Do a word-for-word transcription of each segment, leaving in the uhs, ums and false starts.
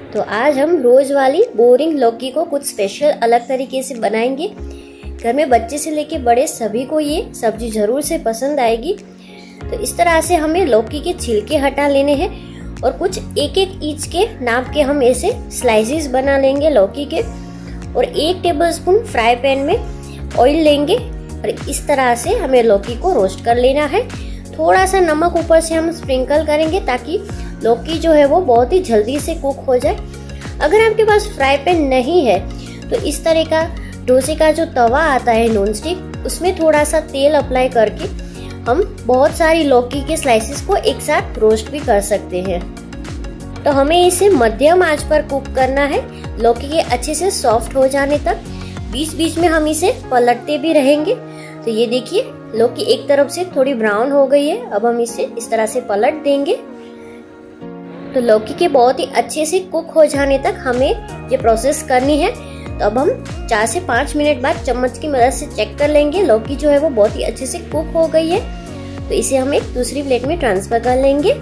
तो आज हम रोज वाली बोरिंग लौकी को कुछ स्पेशल अलग तरीके से बनाएंगे। घर में बच्चे से लेके बड़े सभी को ये सब्जी जरूर से पसंद आएगी। तो इस तरह से हमें लौकी के छिलके हटा लेने हैं और कुछ एक एक इंच के नाप के हम ऐसे स्लाइसेस बना लेंगे लौकी के। और एक टेबलस्पून फ्राई पैन में ऑयल लेंगे और इस तरह से हमें लौकी को रोस्ट कर लेना है। थोड़ा सा नमक ऊपर से हम स्प्रिंकल करेंगे ताकि लौकी जो है वो बहुत ही जल्दी से कुक हो जाए। अगर आपके पास फ्राई पैन नहीं है तो इस तरह का डोसे का जो तवा आता है नॉन स्टिक, उसमें थोड़ा सा तेल अप्लाई करके हम बहुत सारी लौकी के स्लाइसेस को एक साथ रोस्ट भी कर सकते हैं। तो हमें इसे मध्यम आंच पर कुक करना है लौकी के अच्छे से सॉफ्ट हो जाने तक। बीच बीच में हम इसे पलटते भी रहेंगे। तो ये देखिए लौकी एक तरफ से थोड़ी ब्राउन हो गई है। अब हम इसे इस तरह से पलट देंगे। तो लौकी के बहुत ही अच्छे से कुक हो जाने तक हमें ये प्रोसेस करनी है। तो अब हम चार से पाँच मिनट बाद चम्मच की मदद से चेक कर लेंगे। लौकी जो है वो बहुत ही अच्छे से कुक हो गई है। तो इसे हम एक दूसरी प्लेट में ट्रांसफर कर लेंगे।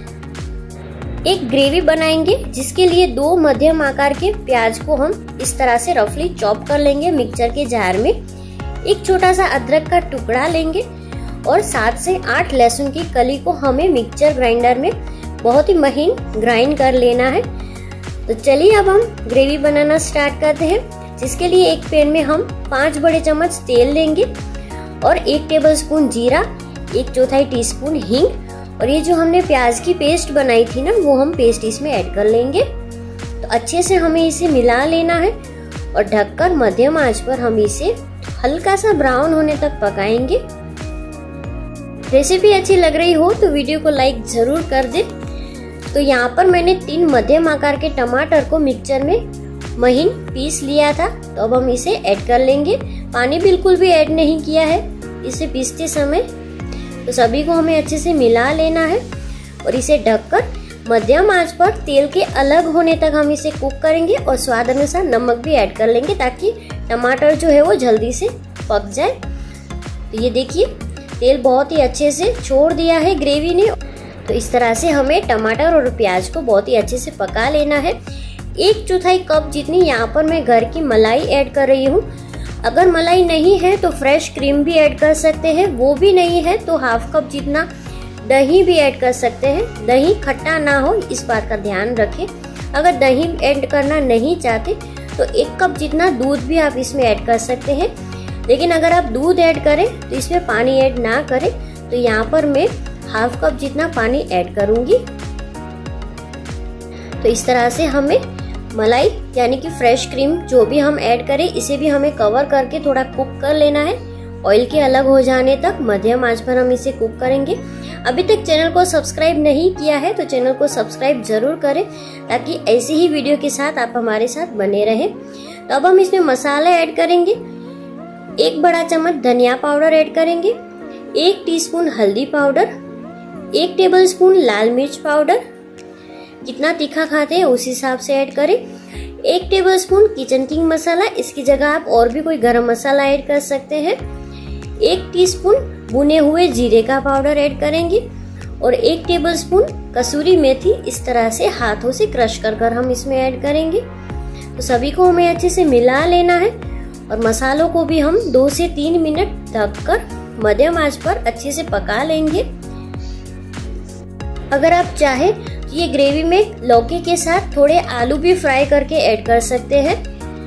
एक ग्रेवी बनाएंगे जिसके लिए दो मध्यम आकार के प्याज को हम इस तरह से रफली चॉप कर लेंगे मिक्सचर के जार में। एक छोटा सा अदरक का टुकड़ा लेंगे और सात से आठ लहसुन की कली को हमें मिक्सचर ग्राइंडर में बहुत ही महीन ग्राइंड कर लेना है। तो चलिए अब हम ग्रेवी बनाना स्टार्ट करते हैं। जिसके लिए एक पैन में हम पाँच बड़े चम्मच तेल लेंगे और एक टेबलस्पून जीरा, एक चौथाई टीस्पून हींग और ये जो हमने प्याज की पेस्ट बनाई थी ना, वो हम पेस्ट इसमें ऐड कर लेंगे। तो अच्छे से हमें इसे मिला लेना है और ढककर मध्यम आंच पर हम इसे हल्का सा ब्राउन होने तक पकाएंगे। रेसिपी अच्छी लग रही हो तो वीडियो को लाइक जरूर कर दे। तो यहाँ पर मैंने तीन मध्यम आकार के टमाटर को मिक्सचर में महीन पीस लिया था। तो अब हम इसे ऐड कर लेंगे। पानी बिल्कुल भी ऐड नहीं किया है इसे पीसते समय। तो सभी को हमें अच्छे से मिला लेना है और इसे ढककर मध्यम आंच पर तेल के अलग होने तक हम इसे कुक करेंगे और स्वाद अनुसार नमक भी ऐड कर लेंगे ताकि टमाटर जो है वो जल्दी से पक जाए। तो ये देखिए तेल बहुत ही अच्छे से छोड़ दिया है ग्रेवी ने। तो इस तरह से हमें टमाटर और प्याज को बहुत ही अच्छे से पका लेना है। एक चौथाई कप जितनी यहाँ पर मैं घर की मलाई ऐड कर रही हूँ। अगर मलाई नहीं है तो फ्रेश क्रीम भी ऐड कर सकते हैं। वो भी नहीं है तो हाफ कप जितना दही भी ऐड कर सकते हैं। दही खट्टा ना हो इस बात का ध्यान रखें। अगर दही ऐड करना नहीं चाहते तो एक कप जितना दूध भी आप इसमें ऐड कर सकते हैं। लेकिन अगर आप दूध ऐड करें तो इसमें पानी ऐड ना करें। तो यहाँ पर मैं हाफ कप जितना पानी ऐड करूंगी। तो इस तरह से हमें मलाई यानी कि फ्रेश क्रीम जो भी हम ऐड करें इसे भी हमें कवर करके थोड़ा कुक कर लेना है। ऑयल के अलग हो जाने तक मध्यम आंच पर हम इसे कुक करेंगे। अभी तक चैनल को सब्सक्राइब नहीं किया है तो चैनल को सब्सक्राइब जरूर करें ताकि ऐसी ही वीडियो के साथ आप हमारे साथ बने रहें। तो अब हम इसमें मसाले ऐड करेंगे। एक बड़ा चम्मच धनिया पाउडर ऐड करेंगे, एक टीस्पून हल्दी पाउडर, एक टेबलस्पून लाल मिर्च पाउडर, जितना तीखा खाते हैं उस हिसाब से ऐड करें। एक टेबलस्पून किचन किंग मसाला, इसकी जगह आप और भी कोई गरम मसाला ऐड कर सकते हैं। एक टीस्पून भुने हुए जीरे का पाउडर ऐड करेंगे और एक टेबलस्पून कसूरी मेथी इस तरह से हाथों से क्रश कर कर हम इसमें ऐड करेंगे। तो सभी को हमें अच्छे से मिला लेना है और मसालों को भी हम दो से तीन मिनट ढककर मध्यम आंच पर अच्छे से पका लेंगे। अगर आप चाहे तो ये ग्रेवी में लौकी के साथ थोड़े आलू भी फ्राई करके ऐड कर सकते हैं।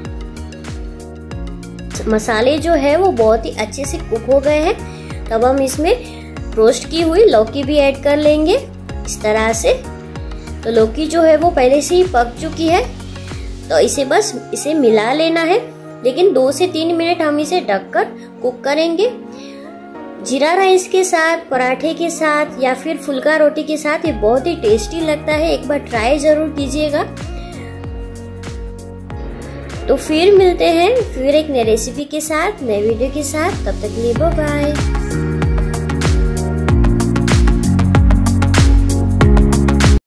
मसाले जो है वो बहुत ही अच्छे से कुक हो गए हैं। तब हम इसमें रोस्ट की हुई लौकी भी ऐड कर लेंगे इस तरह से। तो लौकी जो है वो पहले से ही पक चुकी है। तो इसे बस इसे मिला लेना है। लेकिन दो से तीन मिनट हम इसे ढककर कुक करेंगे। जीरा राइस के साथ, पराठे के साथ या फिर फुल्का रोटी के साथ ये बहुत ही टेस्टी लगता है। एक बार ट्राई जरूर कीजिएगा। तो फिर मिलते हैं फिर एक नई रेसिपी के साथ, नए वीडियो के साथ। तब तक के लिए बाय बाय।